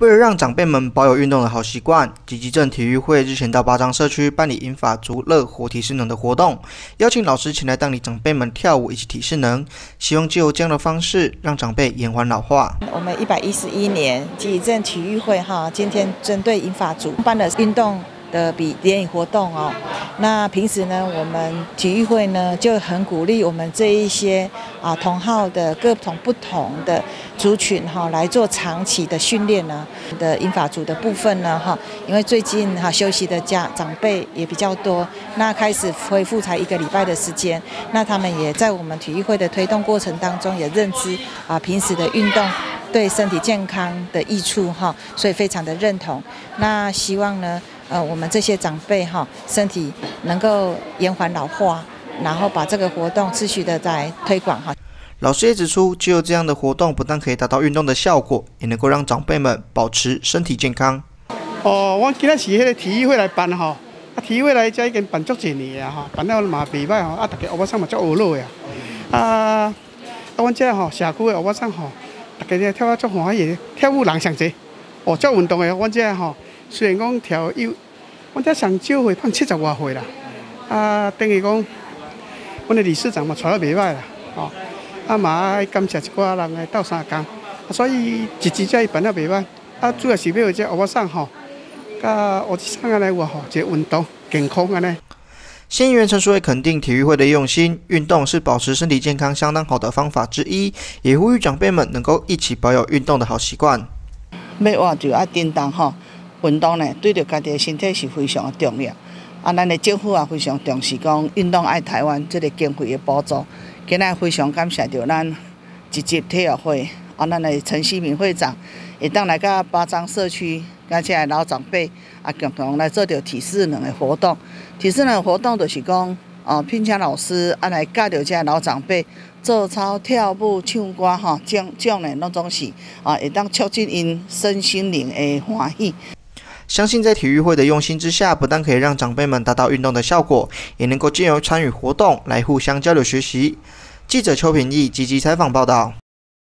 为了让长辈们保有运动的好习惯，集集镇体育会日前到八张社区办理银发族乐活体适能的活动，邀请老师前来带领长辈们跳舞以及体适能，希望藉由这样的方式让长辈延缓老化。 我们111年集集镇体育会今天针对银发族办了运动的联谊活动哦。那平时呢，我们体育会呢就很鼓励我们这一些同好的各种不同的族群来做长期的训练呢。的银发族的部分呢因为最近休息的长辈也比较多，那开始恢复才1个礼拜的时间，那他们也在我们体育会的推动过程当中也认知平时的运动对身体健康的益处所以非常的认同。那希望呢我们这些长辈身体能够延缓老化，然后把这个活动持续的在推广老师也指出，只有这样的活动，不但可以达到运动的效果，也能够让长辈们保持身体健康。 我今仔是迄个体育会来办体育会来才已经办足一年啊办了嘛袂歹大家欧巴桑嘛足学乐的阮这社区的欧巴桑大家跳足欢喜，跳舞人上济，足运动的。阮这虽然讲跳幼，阮这上少岁，胖70多岁啦。等于讲，阮的理事长嘛带得袂歹啦，嘛爱感谢一寡人来斗相共，所以一直才办得袂歹。主要是要有这欧巴桑甲欧弟桑安尼活一个运动健康安尼。 县议员陈淑慧肯定体育会的用心，运动是保持身体健康相当好的方法之一，也呼吁长辈们能够一起保有运动的好习惯。 要活就要叮当运动呢，对着家己的身体是非常的重要。咱的政府也非常重视讲运动爱台湾这个经费的补助。今仔非常感谢着咱集集体育会咱的陈希明会长，会当来到八张社区，甲这些老长辈共同来做着体适能的活动。体适能的活动就是讲聘请老师来教着这些老长辈做操、跳舞、唱歌这种的拢总是会当促进因身心灵的欢喜。 相信在体育会的用心之下，不但可以让长辈们达到运动的效果，也能够借由参与活动来互相交流学习。记者邱品义积极采访报道。